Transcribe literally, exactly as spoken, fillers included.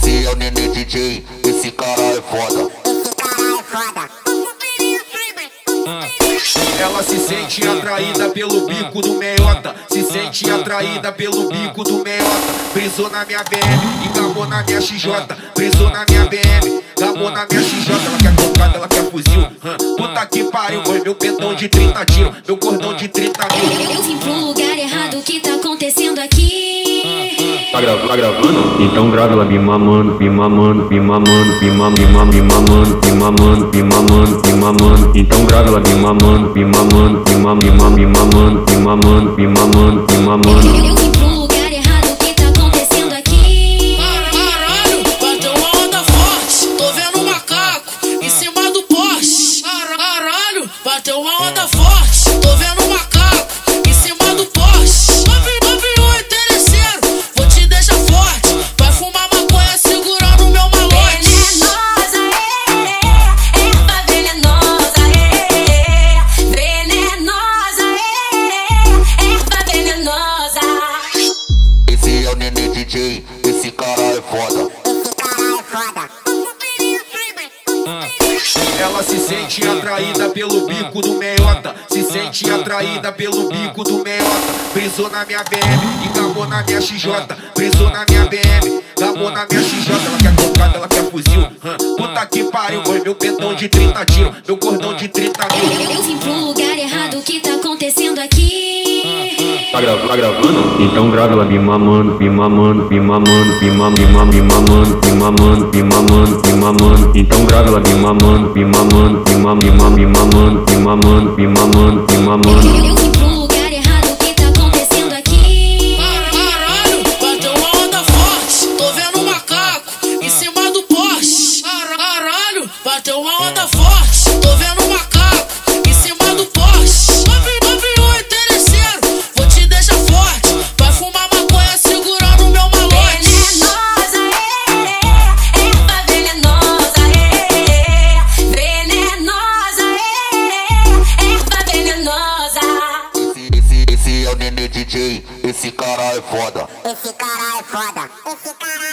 Esse é o Nenê D J, esse cara é foda. Esse cara é foda. Ela se sente atraída pelo bico do meiota. Se sente atraída pelo bico do meiota. Brisou na minha B M, engamou na minha X J. Brisou na minha B M, engamou na minha X J. Ela quer cocada, ela quer fuzil. Hum, puta que pariu, foi meu pentão de trinta tiros, meu cordão de trinta mil. Eu vim pro lugar errado, o que tá acontecendo aqui? Tá gravando? Tá gravando? Então grava ela me mamando, me mamando, me mamando, me mamando, me mamando, me mamando, me mamando, me mamando. Então grava ela me mamando, me mamando, me mamando, me mamando, me mamando, me mamando, me mamando. Eu vim pro lugar errado, o que tá acontecendo aqui? Caralho, bateu uma onda forte, tô vendo um macaco em cima do poste. Caralho, bateu uma onda forte, tô vendo um macaco em cima do poste. Nove um interesseiro, vou te deixar forte. Vai fumar maconha segurando meu malote. Venenosa, é, erva venenosa, é, venenosa, é, erva venenosa. Esse é o Nenê D J, esse cara é foda. Esse cara é foda. Ela se sente atraída pelo bico do meiota. Se sente atraída pelo bico do meiota. Brisou na minha B M, engamou na minha X J. Brisou na minha B M, engamou na minha X J. Ela quer cocada, ela quer fuzil. Hum, puta que pariu, foi meu pentão de trinta tiros, meu cordão de trinta mil. Eu vim pro lugar errado, o que tá acontecendo aqui? Tá gravando? Tá gravando? Então grava ela me mamando, me mamando, me mamando, me mamando, me mamando, me mamando, me mamando, me mamando. Então grava ela me mamando, me mamando, me mamando, me mamando, me mamando, me mamando, me mamando. Eu vim pro lugar errado, o que tá acontecendo aqui? Caralho, bateu uma onda forte, tô vendo um macaco em cima do poste. Caralho, bateu uma onda forte, tô vendo um macaco em cima do poste. Nove um interesseiro, vou te deixar forte. Vai fumar maconha segurando meu malote. Venenosa, é, erva venenosa, é, venenosa, é, erva venenosa. Esse, esse, esse é o Nenê D J, esse cara é foda. Esse cara é foda. Esse cara é